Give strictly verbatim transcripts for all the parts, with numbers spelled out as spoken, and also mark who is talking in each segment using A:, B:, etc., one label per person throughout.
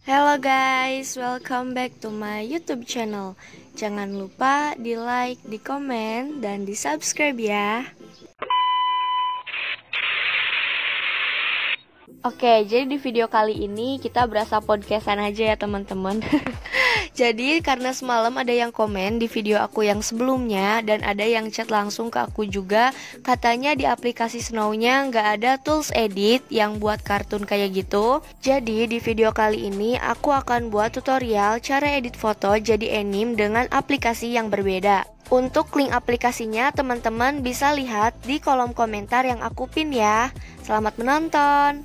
A: Hello guys, welcome back to my YouTube channel. Jangan lupa di like, di komen, dan di subscribe ya. Oke, jadi di video kali ini kita berasa podcastan aja ya teman-teman. Jadi karena semalam ada yang komen di video aku yang sebelumnya, dan ada yang chat langsung ke aku juga, katanya di aplikasi Snow-nya nggak ada tools edit yang buat kartun kayak gitu. Jadi di video kali ini aku akan buat tutorial cara edit foto jadi anime dengan aplikasi yang berbeda. Untuk link aplikasinya teman-teman bisa lihat di kolom komentar yang aku pin ya. Selamat menonton.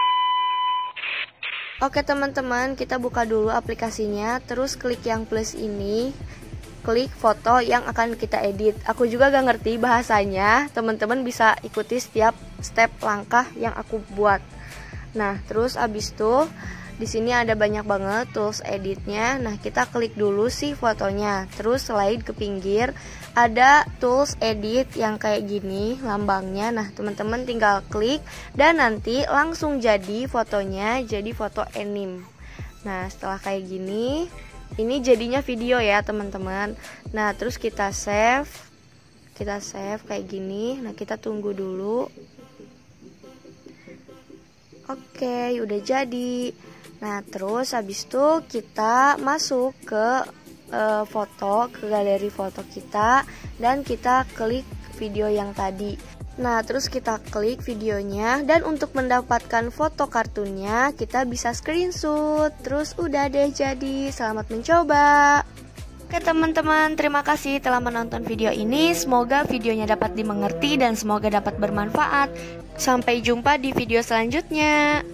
A: Oke teman-teman, kita buka dulu aplikasinya, terus klik yang plus ini, klik foto yang akan kita edit. Aku juga gak ngerti bahasanya, teman-teman bisa ikuti setiap step langkah yang aku buat. Nah, terus abis itu di sini ada banyak banget tools editnya. Nah, kita klik dulu sih fotonya, terus slide ke pinggir. Ada tools edit yang kayak gini lambangnya. Nah, teman-teman tinggal klik dan nanti langsung jadi fotonya jadi foto anime. Nah, setelah kayak gini, ini jadinya video ya teman-teman. Nah, terus kita save. Kita save kayak gini. Nah, kita tunggu dulu. Oke, udah jadi. Nah, terus habis itu kita masuk ke e, foto, ke galeri foto kita, dan kita klik video yang tadi. Nah, terus kita klik videonya, dan untuk mendapatkan foto kartunnya kita bisa screenshot. Terus udah deh jadi. Selamat mencoba. Oke teman-teman, terima kasih telah menonton video ini. Semoga videonya dapat dimengerti dan semoga dapat bermanfaat. Sampai jumpa di video selanjutnya.